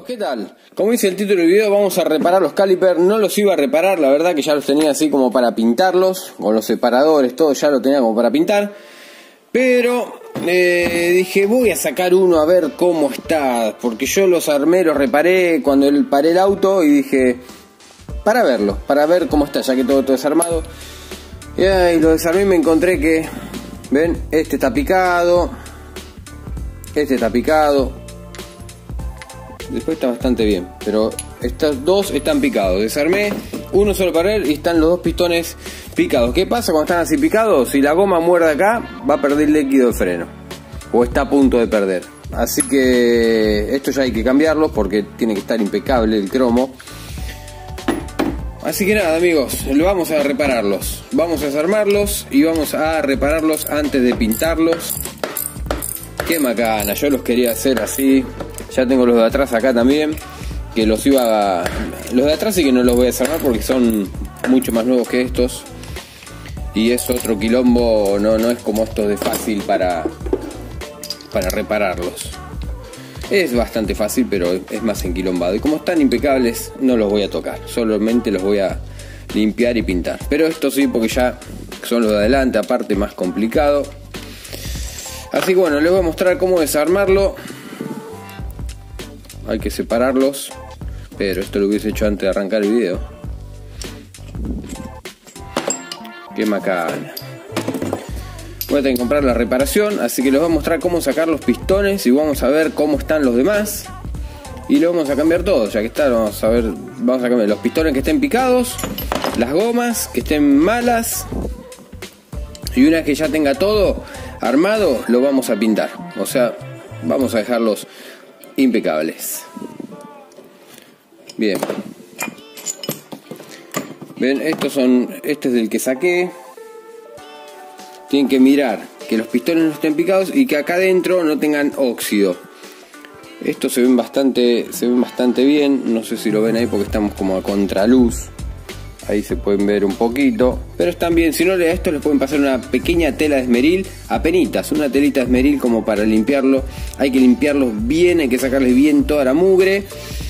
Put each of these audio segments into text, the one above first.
¿qué tal? Como dice el título del video, vamos a reparar los calipers. No los iba a reparar, la verdad que ya los tenía así como para pintarlos, con los separadores, todo ya lo tenía como para pintar. Pero dije, voy a sacar uno a ver cómo está, porque yo los armé, los reparé cuando paré el auto y dije, para verlo, para ver cómo está, ya que todo desarmado. Y lo desarmé y me encontré que, ven, este está picado, este está picado. Después está bastante bien, pero estos dos están picados. Desarmé uno solo para él y están los dos pistones picados. ¿Qué pasa cuando están así picados? Si la goma muerde acá, va a perder líquido de freno, o está a punto de perder. Así que esto ya hay que cambiarlo porque tiene que estar impecable el cromo. Así que nada, amigos, vamos a repararlos. Vamos a desarmarlos y vamos a repararlos antes de pintarlos. Qué macana, yo los quería hacer así. Ya tengo los de atrás acá también, que los iba a... Los de atrás sí que no los voy a desarmar porque son mucho más nuevos que estos. Y es otro quilombo, no es como estos de fácil para repararlos. Es bastante fácil, pero es más enquilombado. Y como están impecables, no los voy a tocar. Solamente los voy a limpiar y pintar. Pero estos sí, porque ya son los de adelante, aparte más complicado. Así que bueno, les voy a mostrar cómo desarmarlo. Hay que separarlos, pero esto lo hubiese hecho antes de arrancar el video. Qué macana. Voy a tener que comprar la reparación, así que les voy a mostrar cómo sacar los pistones y vamos a ver cómo están los demás. Y lo vamos a cambiar todo, ya que está, vamos a cambiar los pistones que estén picados, las gomas que estén malas. Y una vez que ya tenga todo armado, lo vamos a pintar. O sea, vamos a dejarlos impecables. Bien. Ven, este es del que saqué. Tienen que mirar que los pistones no estén picados y que acá adentro no tengan óxido. Estos se ven bastante bien. No sé si lo ven ahí porque estamos como a contraluz. Ahí se pueden ver un poquito, pero están bien. Si no, a esto les pueden pasar una pequeña tela de esmeril, apenitas, una telita de esmeril como para limpiarlo. Hay que limpiarlos bien, hay que sacarles bien toda la mugre.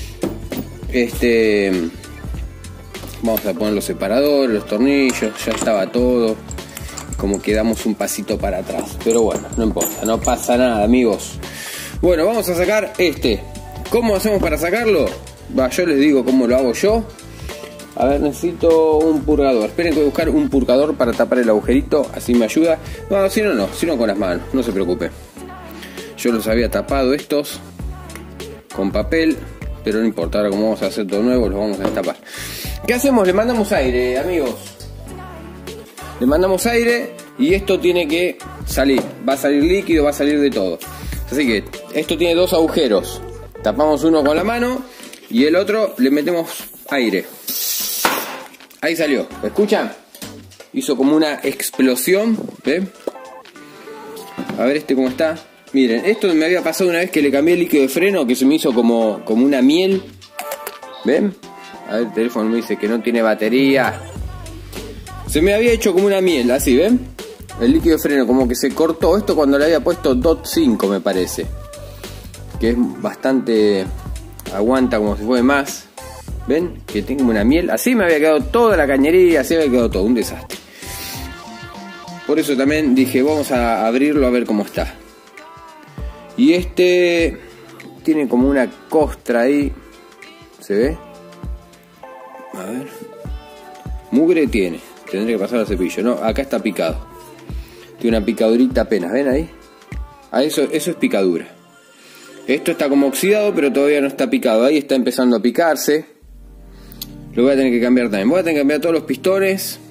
Vamos a poner los separadores, los tornillos, ya estaba todo. Como quedamos un pasito para atrás, pero bueno, no importa, no pasa nada, amigos. Bueno, vamos a sacar este. ¿Cómo hacemos para sacarlo? Yo les digo cómo lo hago yo. A ver, necesito un purgador. Esperen que voy a buscar un purgador para tapar el agujerito, así me ayuda. No, si no con las manos, no se preocupe. Yo los había tapado estos con papel, pero no importa, ahora como vamos a hacer todo nuevo, los vamos a destapar. ¿Qué hacemos? Le mandamos aire, amigos. Le mandamos aire y esto tiene que salir. Va a salir líquido, va a salir de todo. Así que esto tiene dos agujeros. Tapamos uno con la mano y el otro le metemos aire. Ahí salió, ¿escuchan? Hizo como una explosión, ¿ven? A ver cómo está. Miren, esto me había pasado una vez que le cambié el líquido de freno, que se me hizo como una miel. ¿Ven? A ver, el teléfono me dice que no tiene batería. Se me había hecho como una miel, así, ¿ven? El líquido de freno como que se cortó. Esto cuando le había puesto DOT 5 me parece. Que es bastante... aguanta como si fuese más. ¿Ven? Que tengo una miel. Así me había quedado toda la cañería. Así había quedado todo. Un desastre. Por eso también dije, vamos a abrirlo a ver cómo está. Y tiene como una costra ahí. ¿Se ve? A ver. Mugre tiene. Tendré que pasar al cepillo. No, acá está picado. Tiene una picadurita apenas. ¿Ven ahí? Eso es picadura. Esto está como oxidado, pero todavía no está picado. Ahí está empezando a picarse. Lo voy a tener que cambiar también. Voy a tener que cambiar todos los pistones.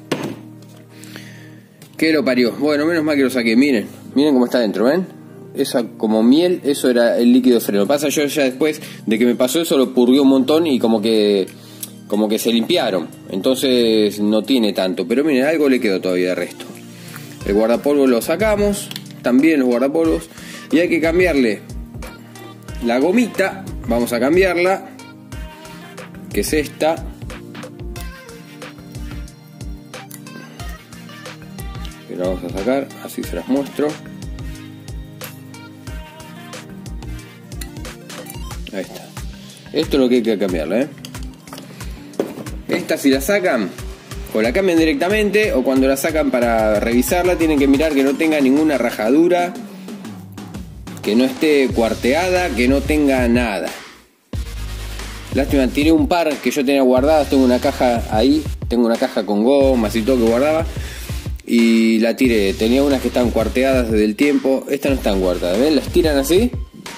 ¿Qué lo parió? Bueno, menos mal que lo saqué. Miren cómo está adentro, ¿ven? Esa como miel, eso era el líquido de freno. Lo que pasa, yo ya después de que me pasó eso lo purgué un montón y como que se limpiaron. Entonces no tiene tanto. Pero miren, algo le quedó todavía de resto. El guardapolvo lo sacamos. También los guardapolvos. Y hay que cambiarle la gomita. Vamos a cambiarla. Que es esta. Que la vamos a sacar. Así se las muestro. Ahí está. Esto es lo que hay que cambiarle, Esta, si la sacan, o la cambian directamente, o cuando la sacan para revisarla tienen que mirar que no tenga ninguna rajadura, que no esté cuarteada, que no tenga nada. Lástima, tiré un par que yo tenía guardadas, tengo una caja ahí, tengo una caja con gomas y todo que guardaba, y la tiré. Tenía unas que estaban cuarteadas desde el tiempo, estas no están cuarteadas, ¿ven? Las tiran así,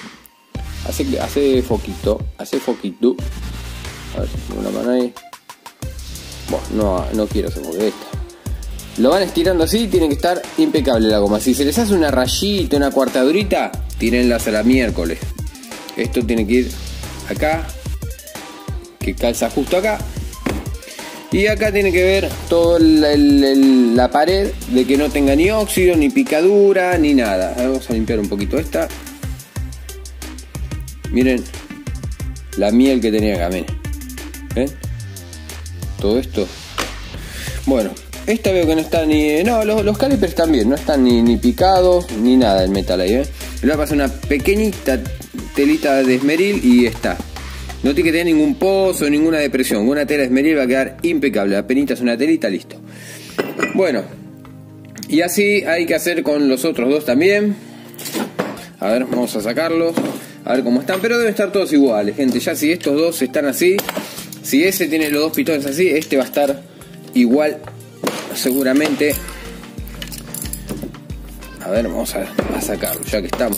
hace foquito, a ver si pongo una mano ahí. Bueno, no quiero hacer porque esta. Lo van estirando así, tiene que estar impecable la goma. Si se les hace una rayita, una cuartadurita, tírenlas a la miércoles. Esto tiene que ir acá, que calza justo acá. Y acá tiene que ver toda la pared de que no tenga ni óxido, ni picadura, ni nada. Vamos a limpiar un poquito esta. Miren la miel que tenía acá, miren. ¿Ven? Todo esto. Bueno, esta veo que no está ni... No, los calipers también, no están ni picados, ni nada el metal ahí, Le voy a pasar una pequeñita telita de esmeril y está. No tiene que tener ningún pozo, ninguna depresión. Una tela de esmeril va a quedar impecable. Apenas una telita, listo. Bueno, y así hay que hacer con los otros dos también. A ver, vamos a sacarlos, a ver cómo están. Pero deben estar todos iguales, gente. Ya si estos dos están así, si ese tiene los dos pistones así, este va a estar igual seguramente. A ver, vamos a sacarlo ya que estamos.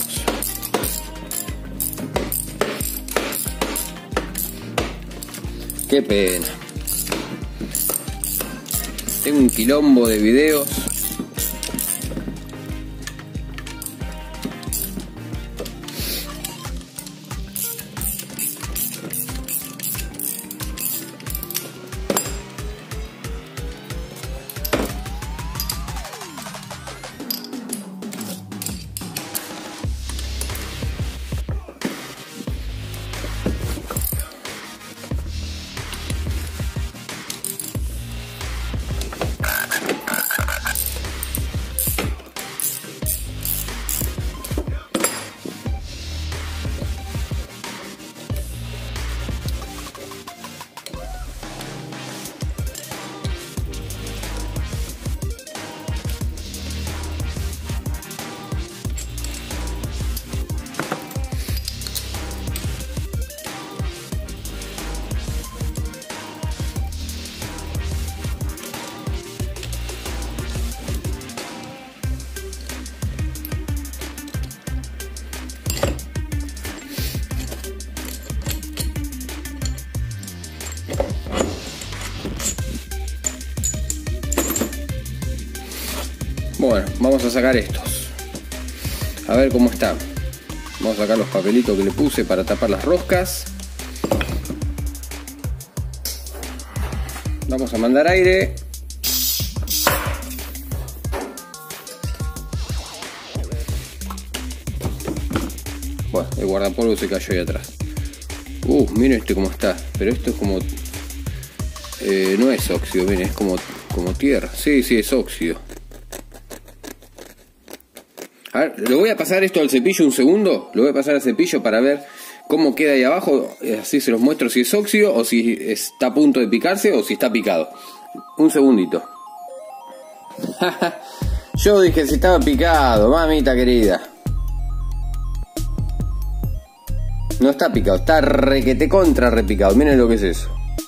Qué pena. Tengo un quilombo de videos. Bueno, vamos a sacar estos. A ver cómo están. Vamos a sacar los papelitos que le puse para tapar las roscas. Vamos a mandar aire. Bueno, el guardapolvo se cayó ahí atrás. Miren este cómo está. Pero esto es como... no es óxido, miren, es como tierra. Sí, es óxido. A ver, le voy a pasar esto al cepillo un segundo. Lo voy a pasar al cepillo para ver cómo queda ahí abajo. Así se los muestro si es óxido o si está a punto de picarse o si está picado. Un segundito. Yo dije si estaba picado, mamita querida. No está picado, está requete contra repicado. Miren lo que es eso.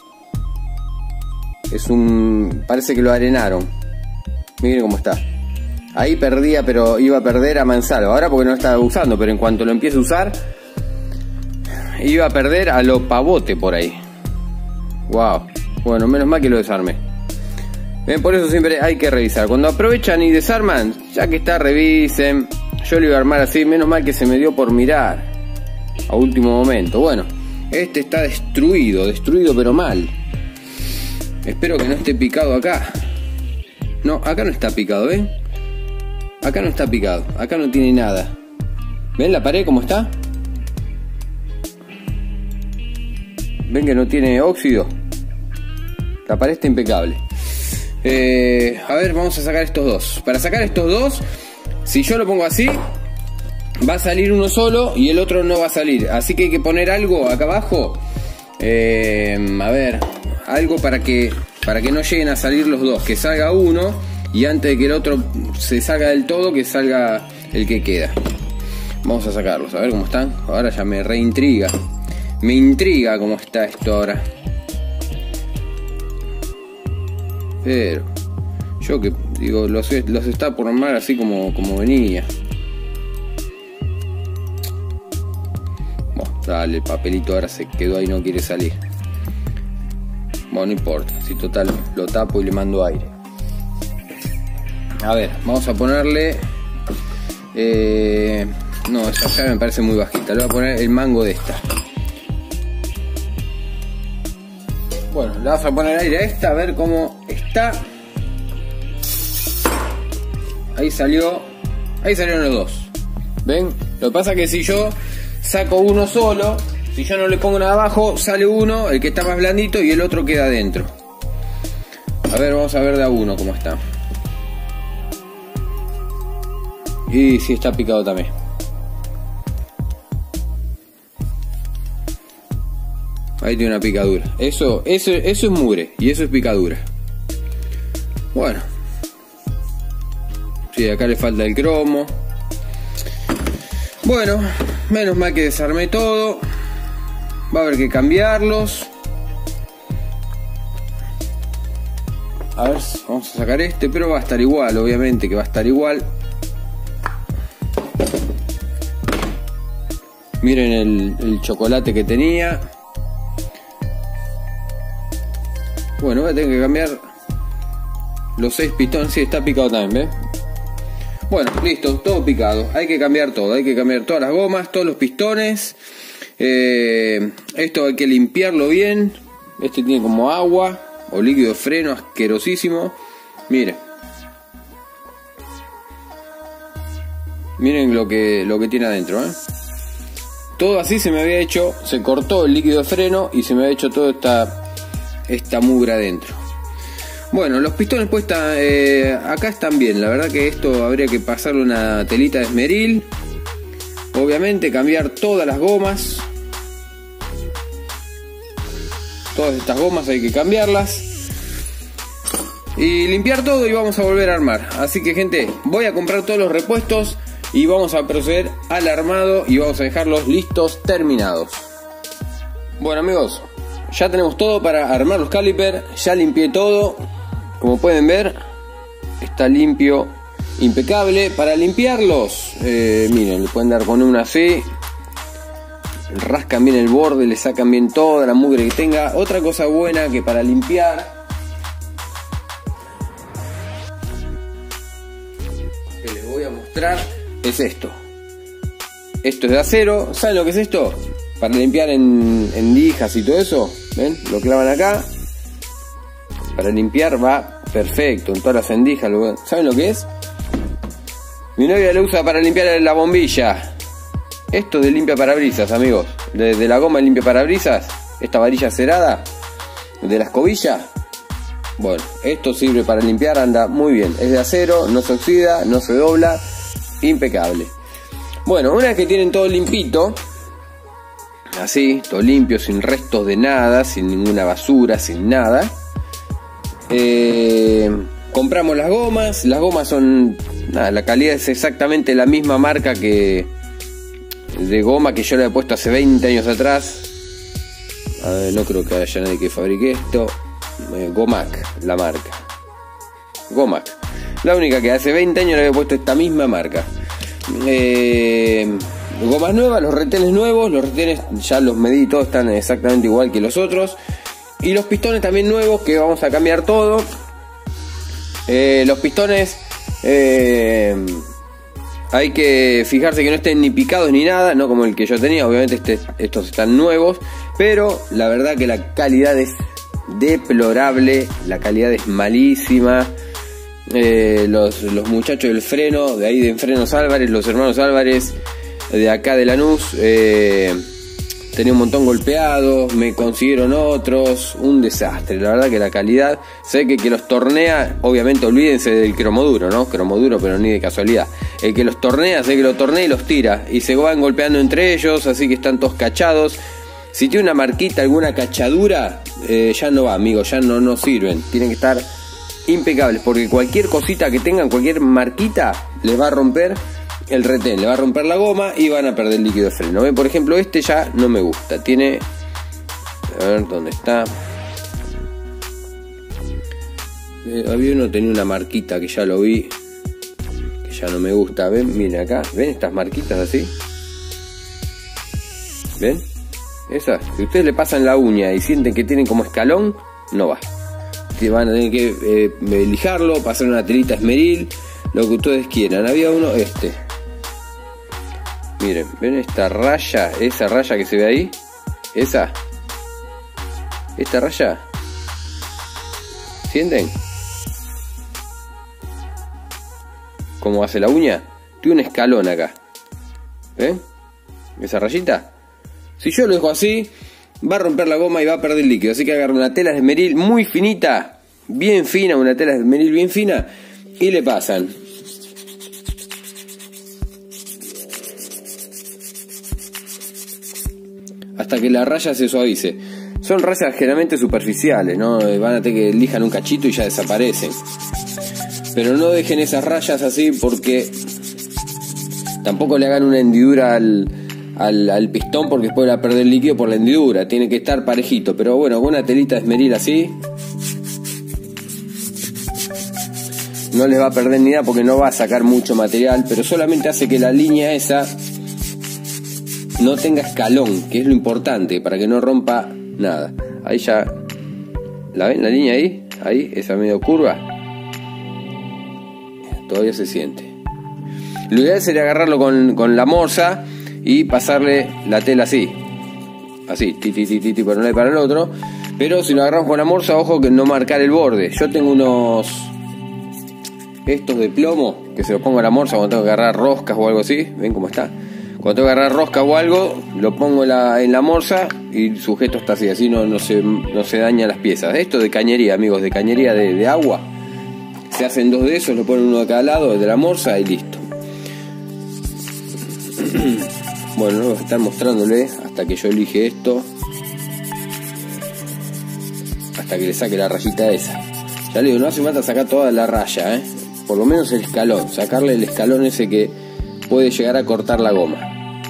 Es parece que lo arenaron. Miren cómo está. Ahí perdía, pero iba a perder a mansalva. Ahora porque no lo estaba usando, pero en cuanto lo empiece a usar, iba a perder a lo pavote por ahí. Wow. Bueno, menos mal que lo desarmé. Ven, por eso siempre hay que revisar. Cuando aprovechan y desarman, ya que está, revisen. Yo lo iba a armar así, menos mal que se me dio por mirar a último momento. Bueno, este está destruido pero mal. Espero que no esté picado acá. No, acá no está picado, ¿ven? Acá no está picado, acá no tiene nada. ¿Ven la pared cómo está? ¿Ven que no tiene óxido? La pared está impecable. A ver, vamos a sacar estos dos. Para sacar estos dos, si yo lo pongo así, va a salir uno solo y el otro no va a salir. Así que hay que poner algo acá abajo A ver, algo para que no lleguen a salir los dos, que salga uno y antes de que el otro se salga del todo, que salga el que queda. Vamos a sacarlos, a ver cómo están. Ahora ya me reintriga. Me intriga cómo está esto ahora. Pero yo que digo, los está por armar así como venía. Bueno, dale, el papelito ahora se quedó ahí, no quiere salir. Bueno, no importa, si total lo tapo y le mando aire. A ver, vamos a ponerle... no, esta llave me parece muy bajita. Le voy a poner el mango de esta. Bueno, le vamos a poner aire a esta, a ver cómo está. Ahí salieron los dos. ¿Ven? Lo que pasa es que si yo saco uno solo, si yo no le pongo nada abajo, sale uno, el que está más blandito, y el otro queda adentro. A ver, vamos a ver de a uno cómo está. Y sí, está picado también. Ahí tiene una picadura. Eso es mugre y eso es picadura. Bueno. Sí, acá le falta el cromo. Bueno, menos mal que desarmé todo. Va a haber que cambiarlos. A ver, vamos a sacar este, pero va a estar igual, obviamente que va a estar igual. Miren el chocolate que tenía. Bueno, voy a tener que cambiar los 6 pistones. Sí, está picado también, ¿ves? Bueno, listo, todo picado. Hay que cambiar todo, hay que cambiar todas las gomas, todos los pistones. Esto hay que limpiarlo bien. Este tiene como agua o líquido de freno, asquerosísimo. Miren. Miren lo que tiene adentro, ¿eh? Todo así se me había hecho, se cortó el líquido de freno y se me había hecho toda esta mugre adentro. Bueno, los pistones pues acá están bien. La verdad que esto habría que pasarle una telita de esmeril. Obviamente cambiar todas las gomas. Todas estas gomas hay que cambiarlas. Y limpiar todo y vamos a volver a armar. Así que gente, voy a comprar todos los repuestos y vamos a proceder al armado y vamos a dejarlos listos, terminados. Bueno amigos, ya tenemos todo para armar los calipers. Ya limpié todo. Como pueden ver, está limpio, impecable. Para limpiarlos, miren, le pueden dar con una así. Rascan bien el borde, le sacan bien toda la mugre que tenga. Otra cosa buena que para limpiar, que les voy a mostrar, es esto. Esto es de acero. ¿Saben lo que es esto? Para limpiar en lijas y todo eso. ¿Ven? Lo clavan acá. Para limpiar va perfecto en todas las endijas. ¿Saben lo que es? Mi novia lo usa para limpiar la bombilla. Esto es de limpia parabrisas, amigos. De la goma de limpia parabrisas. Esta varilla cerada de la escobilla. Bueno, esto sirve para limpiar, anda muy bien. Es de acero, no se oxida, no se dobla. Impecable. Bueno, una vez que tienen todo limpito, así, todo limpio, sin restos de nada, sin ninguna basura, sin nada, compramos las gomas. Las gomas son, nada, la calidad es exactamente la misma marca de goma que yo le he puesto hace 20 años atrás. A ver, no creo que haya nadie que fabrique esto. Gomac, la marca Gomac, la única que hace 20 años le había puesto esta misma marca. Gomas nuevas, los retenes nuevos. Los retenes ya los medí, todos están exactamente igual que los otros. Y los pistones también nuevos, que vamos a cambiar todo. Los pistones hay que fijarse que no estén ni picados ni nada, no como el que yo tenía. Obviamente estos están nuevos, pero la verdad que la calidad es deplorable, la calidad es malísima. Los muchachos del freno, de ahí de Frenos Álvarez, los hermanos Álvarez, de acá de Lanús, tenía un montón golpeados, me consiguieron otros, un desastre. La verdad que la calidad, sé que los tornea, obviamente olvídense del cromoduro, ¿no? Cromoduro, pero ni de casualidad. El que los tornea, sé que lo tornea y los tira, y se van golpeando entre ellos, así que están todos cachados. Si tiene una marquita, alguna cachadura, ya no va, amigos, ya no sirven. Tienen que estar impecables, porque cualquier cosita que tengan, cualquier marquita, les va a romper el retén, le va a romper la goma y van a perder el líquido de freno. ¿Ven? Por ejemplo, este ya no me gusta. Tiene... A ver, ¿dónde está? Había uno, tenía una marquita que ya lo vi, que ya no me gusta. ¿Ven? Miren acá. ¿Ven estas marquitas así? ¿Ven? Esas. Si ustedes le pasan la uña y sienten que tienen como escalón, no va. Van a tener que lijarlo, pasar una telita esmeril, lo que ustedes quieran. Había uno, miren, ¿ven esta raya? Esa raya que se ve ahí. Esa. Esta raya. ¿Sienten? ¿Cómo hace la uña? Tiene un escalón acá. ¿Ven? Esa rayita. Si yo lo dejo así, va a romper la goma y va a perder líquido. Así que agarro una tela de esmeril muy finita, bien fina, una tela de esmeril bien fina, y le pasan. Hasta que la raya se suavice. Son rayas generalmente superficiales, ¿no? Van a tener que lijan un cachito y ya desaparecen. Pero no dejen esas rayas así, porque tampoco le hagan una hendidura al pistón, porque después va a perder líquido por la hendidura. Tiene que estar parejito. Pero bueno, con una telita de esmeril así no les va a perder ni nada, porque no va a sacar mucho material, pero solamente hace que la línea esa no tenga escalón, que es lo importante, para que no rompa nada. Ahí ya, ¿la ven la línea ahí? Ahí, esa medio curva. Todavía se siente. Lo ideal sería agarrarlo con la morsa y pasarle la tela así. Así, ti, para un lado y para el otro. Pero si lo agarramos con la morsa, ojo que no marcar el borde. Yo tengo unos... estos de plomo, que se los pongo a la morsa cuando tengo que agarrar roscas o algo así. ¿Ven cómo está? Cuando tengo que agarrar rosca o algo, lo pongo en la morsa y sujeto está así no se dañan las piezas. Esto de cañería, amigos, de cañería de agua. Se hacen dos de esos, lo ponen uno de cada lado de la morsa y listo. Bueno, no voy a estar mostrándole hasta que yo elige esto. Hasta que le saque la rayita esa. Ya le digo, no hace falta sacar toda la raya, por lo menos el escalón. Sacarle el escalón ese que puede llegar a cortar la goma.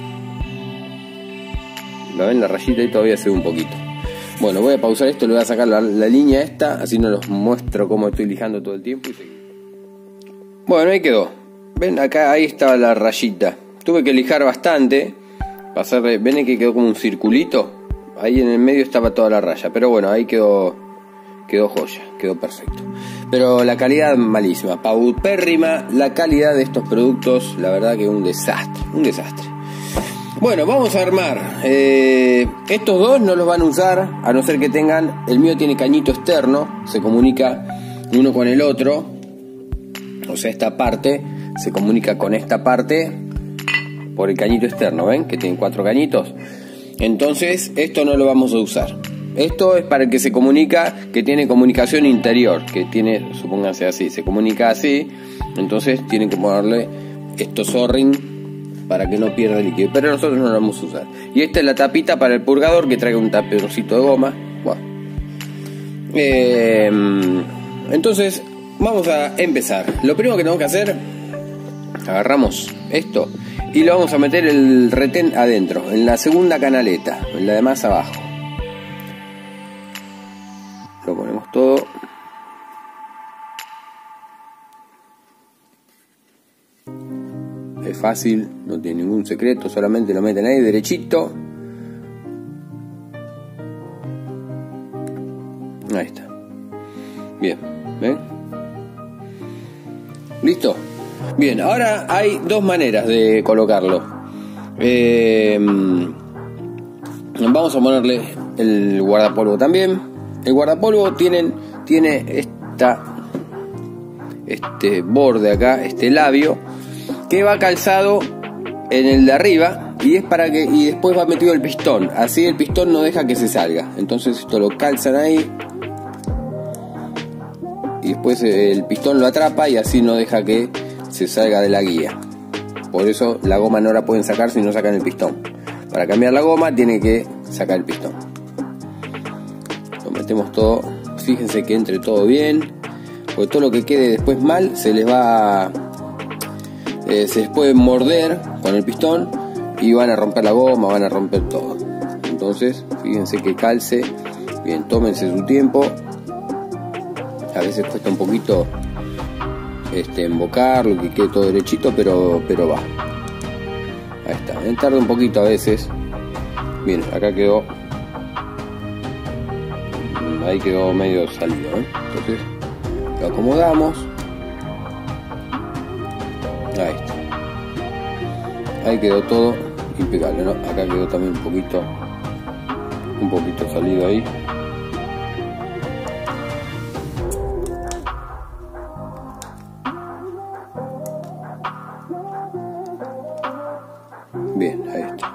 ¿La ven? La rayita ahí todavía se ve un poquito. Bueno, voy a pausar esto, le voy a sacar la línea esta, así no los muestro cómo estoy lijando todo el tiempo. Bueno, ahí quedó. Ven, acá ahí estaba la rayita. Tuve que lijar bastante. Ven que quedó como un circulito. Ahí en el medio estaba toda la raya. Pero bueno, ahí quedó joya, quedó perfecto. Pero la calidad malísima, paupérrima la calidad de estos productos. La verdad que un desastre, un desastre. Bueno, vamos a armar. Estos dos no los van a usar, a no ser que tengan... El mío tiene cañito externo, se comunica uno con el otro. O sea, esta parte se comunica con esta parte por el cañito externo, ¿ven? Que tienen 4 cañitos. Entonces, esto no lo vamos a usar. Esto es para el que se comunica, que tiene comunicación interior, que tiene, supónganse así, se comunica así. Entonces tienen que ponerle estos O-ring para que no pierda líquido, pero nosotros no lo vamos a usar. Y esta es la tapita para el purgador, que trae un taponcito de goma. Bueno. Entonces vamos a empezar. Lo primero que tenemos que hacer, agarramos esto y lo vamos a meter el retén adentro, en la segunda canaleta, en la de más abajo. Lo ponemos todo. Es fácil, no tiene ningún secreto, solamente lo meten ahí derechito. Ahí está. Bien, ¿ven? ¿Listo? Bien, ahora hay dos maneras de colocarlo. Vamos a ponerle el guardapolvo también. El guardapolvo tiene este borde acá, este labio, que va calzado en el de arriba, y es para que, y después va metido el pistón, así el pistón no deja que se salga. Entonces esto lo calzan ahí y después el pistón lo atrapa y así no deja que se salga de la guía. Por eso la goma no la pueden sacar si no sacan el pistón. Para cambiar la goma tiene que sacar el pistón. Lo metemos todo, fíjense que entre todo bien, porque todo lo que quede después mal se les va, se les puede morder con el pistón y van a romper la goma, van a romper todo. Entonces fíjense que calce bien, tómense su tiempo. A veces cuesta un poquito embocarlo, que quede todo derechito, pero va. Ahí está, tarda un poquito a veces. Bien, acá quedó, ahí quedó medio salido, ¿eh? Entonces lo acomodamos. Ahí está, ahí quedó todo impecable, ¿no? Acá quedó también un poquito salido ahí. Bien, ahí está.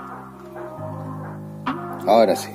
Ahora sí.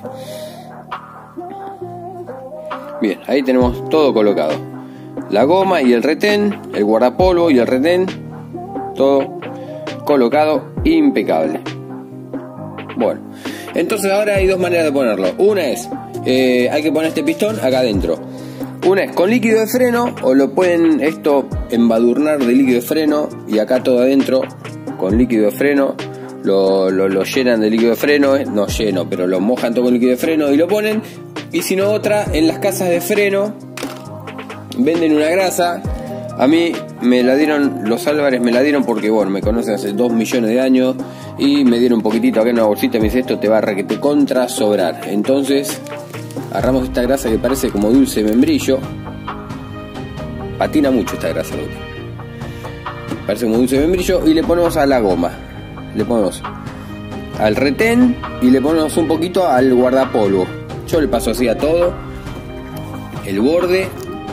Bien, ahí tenemos todo colocado. La goma y el retén, el guardapolvo y el retén, todo colocado impecable. Bueno, entonces ahora hay dos maneras de ponerlo. Una es, hay que poner este pistón acá adentro. Una es con líquido de freno, o lo pueden embadurnar de líquido de freno y acá todo adentro con líquido de freno. Lo llenan de líquido de freno, no lleno, pero lo mojan todo con líquido de freno y lo ponen. Y si no, otra, en las casas de freno venden una grasa. A mí me la dieron, los Álvarez me la dieron porque, bueno, me conocen hace 2 millones de años y me dieron un poquitito acá en una bolsita y me dice, esto te va a requete contra sobrar. Entonces agarramos esta grasa que parece como dulce de membrillo. Patina mucho esta grasa, parece como dulce de membrillo, y le ponemos a la goma. Le ponemos al retén y le ponemos un poquito al guardapolvo. Yo le paso así a todo el borde.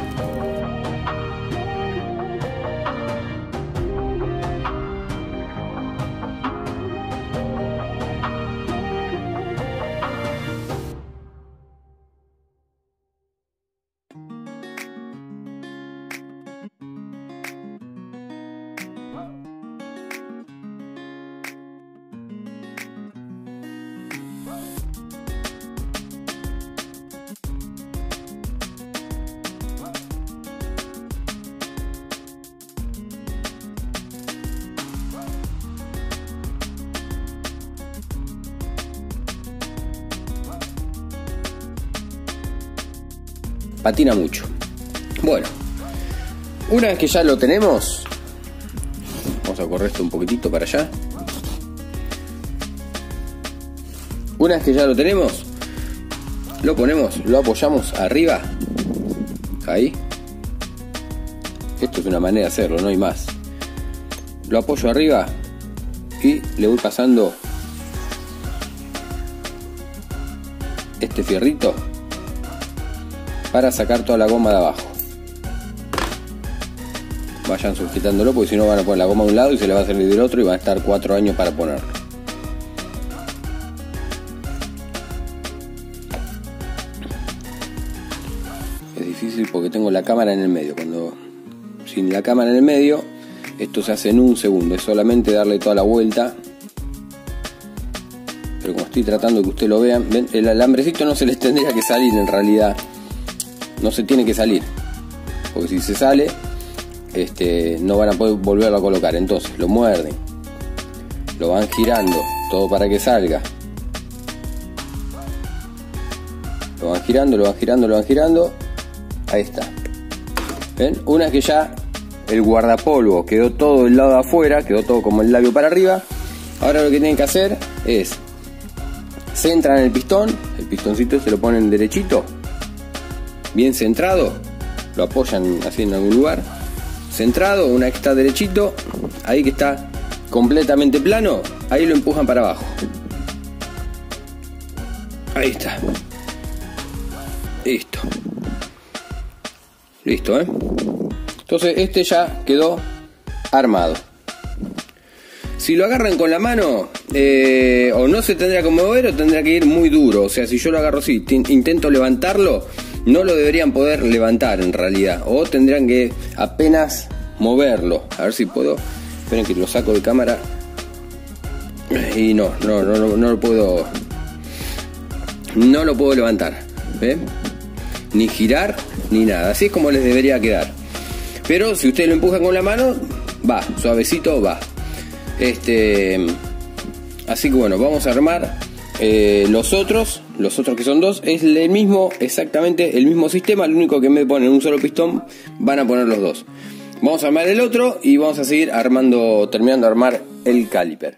Patina mucho. Bueno, una vez que ya lo tenemos, vamos a correr esto un poquitito para allá. Una vez que ya lo tenemos, lo ponemos, lo apoyamos arriba. Ahí. Esto es una manera de hacerlo, no hay más. Lo apoyo arriba y le voy pasando este fierrito para sacar toda la goma de abajo. Vayan sujetándolo porque si no van a poner la goma de un lado y se le va a salir del otro y van a estar 4 años para ponerlo. Es difícil porque tengo la cámara en el medio. Sin la cámara en el medio, esto se hace en 1 segundo. Es solamente darle toda la vuelta. Pero como estoy tratando de que ustedes lo vean, ¿ven? El alambrecito no se les tendría que salir en realidad. No se tiene que salir, porque si se sale, no van a poder volverlo a colocar. Entonces lo muerden, lo van girando, todo para que salga. Lo van girando, lo van girando, lo van girando. Ahí está. ¿Ven? Una vez que ya el guardapolvo quedó todo del lado de afuera, quedó todo como el labio para arriba. Ahora lo que tienen que hacer es centran el pistoncito se lo ponen derechito, bien centrado, lo apoyan así en algún lugar, centrado. Una vez que está derechito, ahí que está completamente plano, ahí lo empujan para abajo. Ahí está. Listo, Entonces ya quedó armado. Si lo agarran con la mano, o no se tendría que mover o tendría que ir muy duro. O sea, si yo lo agarro así, intento levantarlo, no lo deberían poder levantar en realidad, o tendrían que apenas moverlo. A ver si puedo. Esperen que lo saco de cámara. Y no lo puedo. no lo puedo levantar, ¿ve? Ni girar ni nada, así es como les debería quedar. Pero si ustedes lo empujan con la mano, va, suavecito va. Así que bueno, vamos a armar los otros que son dos. Es el mismo, exactamente el mismo sistema, lo único que en vez de poner un solo pistón van a poner los dos. Vamos a armar el otro y vamos a seguir armando, terminando de armar el caliper.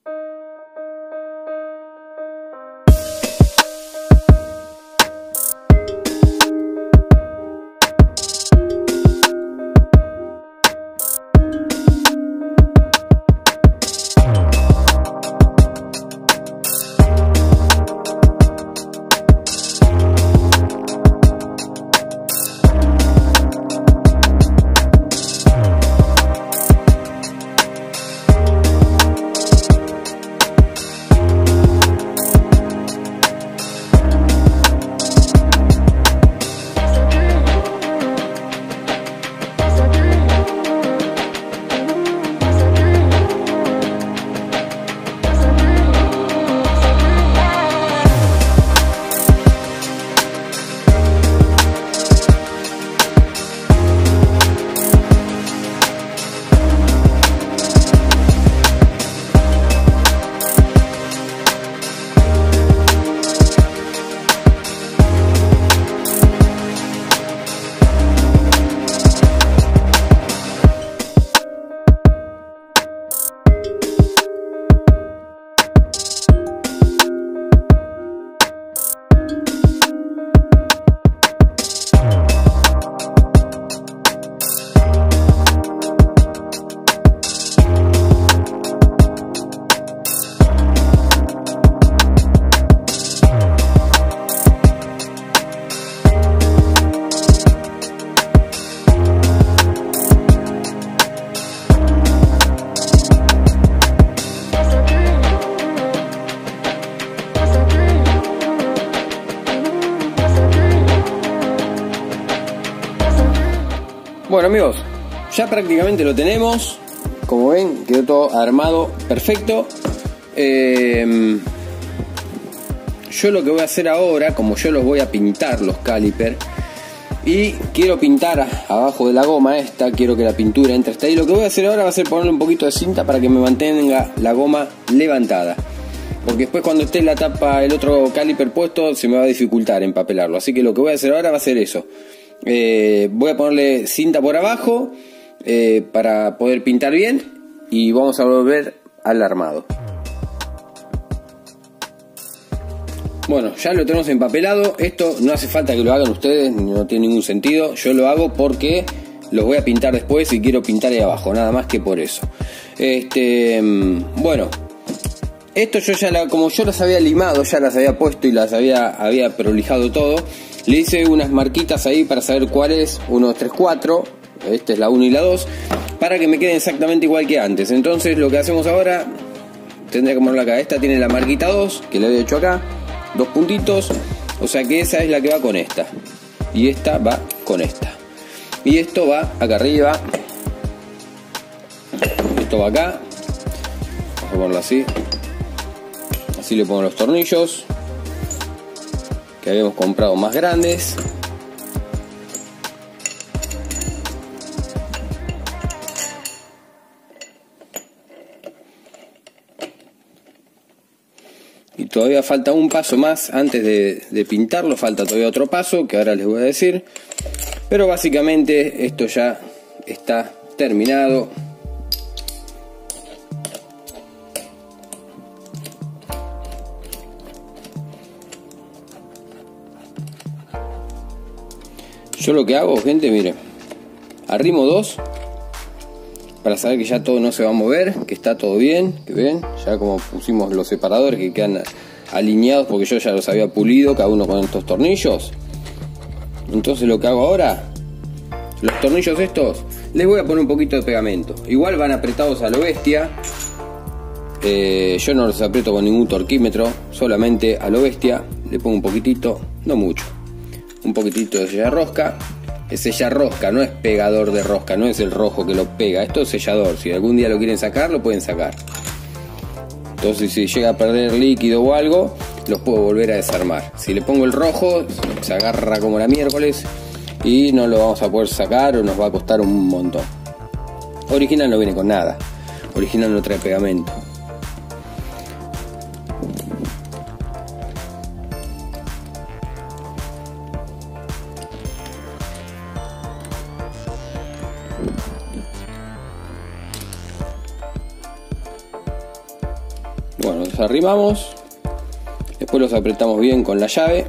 Bueno amigos, ya prácticamente lo tenemos. Como ven, quedó todo armado perfecto. Yo lo que voy a hacer ahora, como yo los voy a pintar los caliper, y quiero pintar abajo de la goma esta, quiero que la pintura entre hasta ahí. Lo que voy a hacer ahora va a ser ponerle un poquito de cinta para que me mantenga la goma levantada, porque después cuando esté la tapa el otro caliper puesto se me va a dificultar empapelarlo. Así que lo que voy a hacer ahora va a ser eso. Voy a ponerle cinta por abajo para poder pintar bien, y vamos a volver al armado. Bueno, ya lo tenemos empapelado. Esto no hace falta que lo hagan ustedes, no tiene ningún sentido. Yo lo hago porque los voy a pintar después y quiero pintar ahí abajo, nada más que por eso. Bueno, esto yo ya como yo las había limado, ya las había puesto y las había prolijado todo. Le hice unas marquitas ahí para saber cuál es, 1, 3, 4, esta es la 1 y la 2, para que me queden exactamente igual que antes. Entonces lo que hacemos ahora, tendría que ponerla acá, esta tiene la marquita 2, que le he hecho acá, 2 puntitos, o sea que esa es la que va con esta, y esta va con esta, y esto va acá arriba, esto va acá, vamos a ponerlo así, así le pongo los tornillos que habíamos comprado más grandes. Y todavía falta un paso más antes de pintarlo, falta todavía otro paso que ahora les voy a decir. Pero básicamente esto ya está terminado. Yo lo que hago, gente, miren, arrimo 2 para saber que ya todo no se va a mover, que está todo bien, que ven, ya como pusimos los separadores que quedan alineados porque yo ya los había pulido, cada uno con estos tornillos. Entonces lo que hago ahora, los tornillos estos, les voy a poner un poquito de pegamento. Igual van apretados a lo bestia, yo no los aprieto con ningún torquímetro, solamente a lo bestia, le pongo un poquitito, no mucho. Un poquitito de sellarrosca. Es sellarrosca, no es pegador de rosca, no es el rojo que lo pega, esto es sellador. Si algún día lo quieren sacar, lo pueden sacar. Entonces si llega a perder líquido o algo, los puedo volver a desarmar. Si le pongo el rojo, se agarra como la miércoles y no lo vamos a poder sacar o nos va a costar un montón. Original no viene con nada, original no trae pegamento. Bueno, los arrimamos, después los apretamos bien con la llave.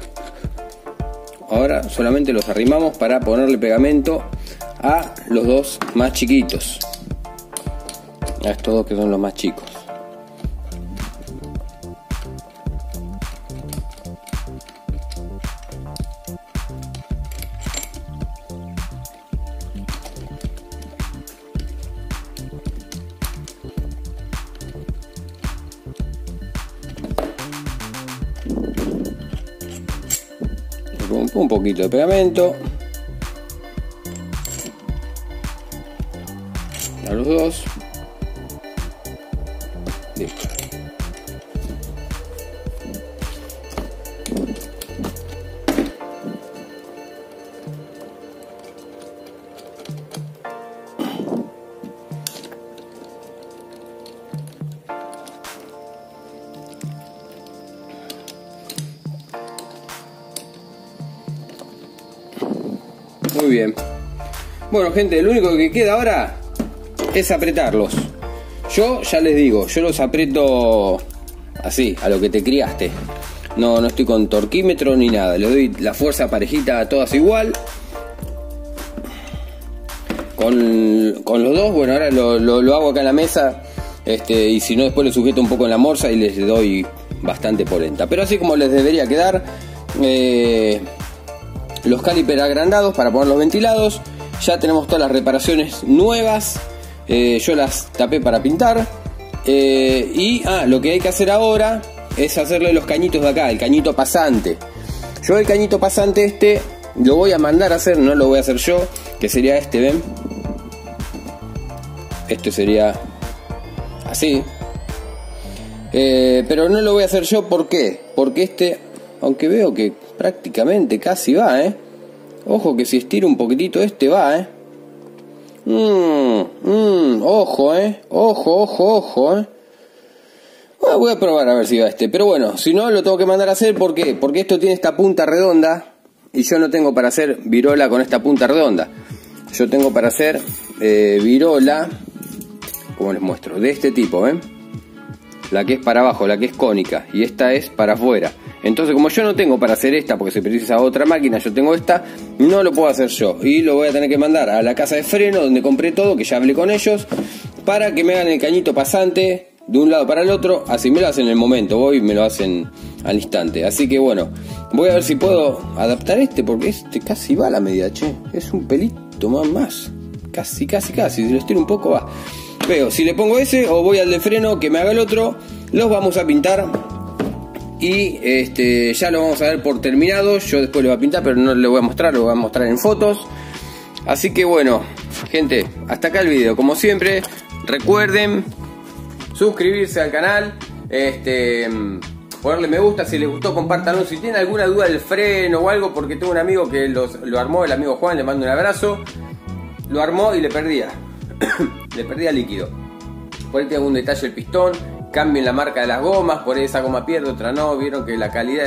Ahora solamente los arrimamos para ponerle pegamento a los dos más chiquitos, a estos dos que son los más chicos. Un poquito de pegamento a los dos. Listo. Muy bien. Bueno, gente, lo único que queda ahora es apretarlos. Yo ya les digo, yo los aprieto así, a lo que te criaste. No estoy con torquímetro ni nada. Le doy la fuerza parejita a todas igual. Con los dos, bueno, ahora lo hago acá en la mesa. Y si no, después le sujeto un poco en la morsa y les doy bastante polenta. Pero así como les debería quedar. Los calipers agrandados para ponerlos ventilados. Ya tenemos todas las reparaciones nuevas. Yo las tapé para pintar. Lo que hay que hacer ahora es hacerle los cañitos de acá, el cañito pasante. Yo el cañito pasante lo voy a mandar a hacer, no lo voy a hacer yo, que sería ¿ven? Este sería así. Pero no lo voy a hacer yo, ¿por qué? Porque aunque veo que prácticamente casi va, Ojo que si estiro un poquitito va, Ojo, Ojo, Bueno, voy a probar a ver si va pero bueno, si no lo tengo que mandar a hacer, ¿por qué? Porque esto tiene esta punta redonda y yo no tengo para hacer virola con esta punta redonda. Yo tengo para hacer virola, como les muestro, de este tipo, La que es para abajo, la que es cónica, y esta es para afuera. Entonces, como yo no tengo para hacer esta, porque se precisa otra máquina, yo tengo esta, no lo puedo hacer yo. Y lo voy a tener que mandar a la casa de freno, donde compré todo, que ya hablé con ellos, para que me hagan el cañito pasante de un lado para el otro. Así me lo hacen en el momento, voy y me lo hacen al instante. Así que bueno, voy a ver si puedo adaptar porque casi va a la medida, es un pelito más. Casi, si lo estiro un poco va. Veo, si le pongo ese o voy al de freno que me haga el otro, los vamos a pintar. Y ya lo vamos a ver por terminado. Yo después lo voy a pintar, pero no le voy a mostrar, lo voy a mostrar en fotos. Así que bueno, gente, hasta acá el video. Como siempre, recuerden suscribirse al canal, ponerle me gusta, si les gustó compártanlo. Si tienen alguna duda del freno o algo, porque tengo un amigo que lo armó, el amigo Juan, le mando un abrazo. Lo armó y le perdía le perdía líquido. Por ahí tengo un detalle el pistón, cambien la marca de las gomas, por ahí esa goma pierde, otra no. Vieron que la calidad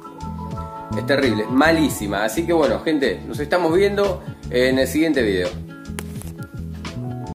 es terrible, malísima. Así que bueno, gente, nos estamos viendo en el siguiente video.